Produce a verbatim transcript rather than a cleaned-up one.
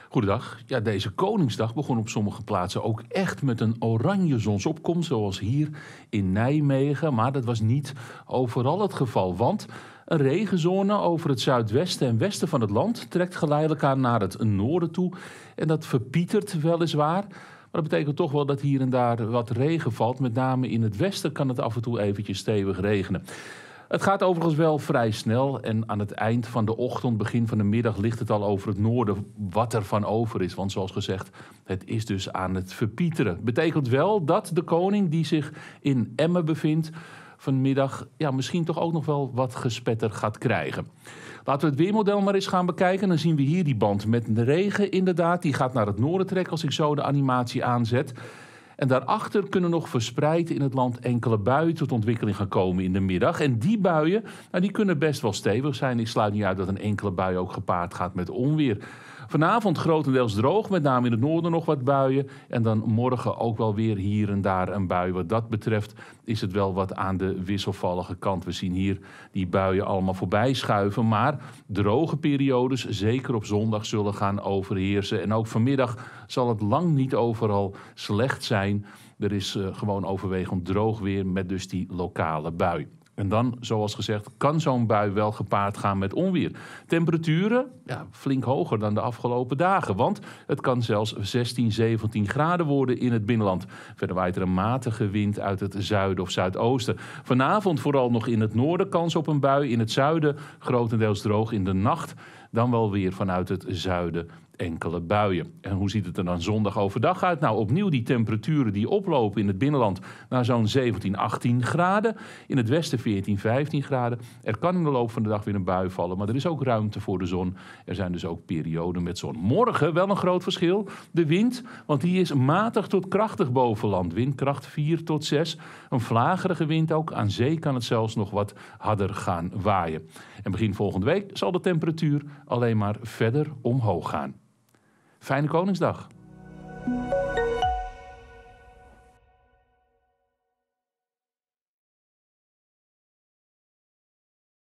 Goedendag. Ja, deze Koningsdag begon op sommige plaatsen ook echt met een oranje zonsopkomst, zoals hier in Nijmegen. Maar dat was niet overal het geval, want een regenzone over het zuidwesten en westen van het land trekt geleidelijk aan naar het noorden toe. En dat verpietert weliswaar. Maar dat betekent toch wel dat hier en daar wat regen valt. Met name in het westen kan het af en toe eventjes stevig regenen. Het gaat overigens wel vrij snel en aan het eind van de ochtend, begin van de middag, ligt het al over het noorden wat er van over is. Want zoals gezegd, het is dus aan het verpieteren. Betekent wel dat de koning die zich in Emmen bevindt vanmiddag ja, misschien toch ook nog wel wat gespetter gaat krijgen. Laten we het weermodel maar eens gaan bekijken. Dan zien we hier die band met de regen inderdaad. Die gaat naar het noorden trekken als ik zo de animatie aanzet. En daarachter kunnen nog verspreid in het land enkele buien tot ontwikkeling gaan komen in de middag. En die buien, nou, die kunnen best wel stevig zijn. Ik sluit niet uit dat een enkele bui ook gepaard gaat met onweer. Vanavond grotendeels droog, met name in het noorden nog wat buien. En dan morgen ook wel weer hier en daar een bui. Wat dat betreft is het wel wat aan de wisselvallige kant. We zien hier die buien allemaal voorbij schuiven. Maar droge periodes, zeker op zondag, zullen gaan overheersen. En ook vanmiddag zal het lang niet overal slecht zijn. Er is uh, gewoon overwegend droog weer met dus die lokale bui. En dan, zoals gezegd, kan zo'n bui wel gepaard gaan met onweer. Temperaturen, ja, flink hoger dan de afgelopen dagen. Want het kan zelfs zestien, zeventien graden worden in het binnenland. Verder waait er een matige wind uit het zuiden of zuidoosten. Vanavond vooral nog in het noorden kans op een bui. In het zuiden grotendeels droog. In de nacht dan wel weer vanuit het zuiden enkele buien. En hoe ziet het er dan zondag overdag uit? Nou, opnieuw die temperaturen die oplopen in het binnenland naar zo'n zeventien, achttien graden. In het westen veertien, vijftien graden. Er kan in de loop van de dag weer een bui vallen, maar er is ook ruimte voor de zon. Er zijn dus ook perioden met zon. Morgen wel een groot verschil. De wind, want die is matig tot krachtig boven land. Windkracht vier tot zes. Een vlagerige wind ook. Aan zee kan het zelfs nog wat harder gaan waaien. En begin volgende week zal de temperatuur alleen maar verder omhoog gaan. Fijne Koningsdag.